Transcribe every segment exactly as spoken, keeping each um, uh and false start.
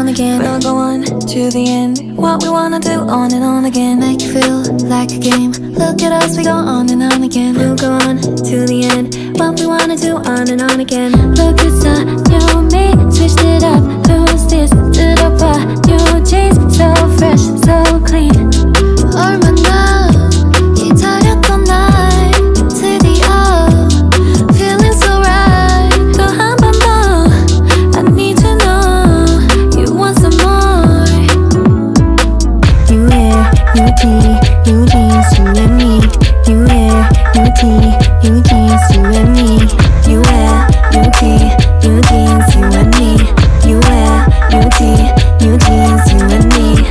again. We'll go on to the end. What we wanna do on and on again. Make you feel like a game. Look at us, we go on and on again. We'll go on to the end. What we wanna do on and on again. Look, it's a new me, switched it up. Who's this? To the bar, new jeans, so fresh, so clean. 얼마나 기다렸던 날 드디어 feeling so right. 또 한 번 더 I need to know you want some more. New hair, new tea, new jeans, you and me. New hair, new tea, new jeans, you and me. New hair, new tea, new jeans, you and me. New hair, new tea, new jeans, you and me.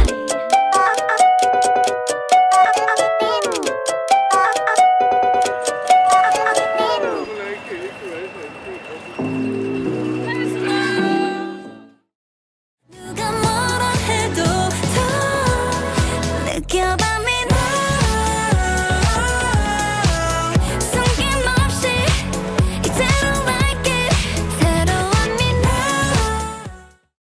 누가 뭐라 해도 더 느껴봐.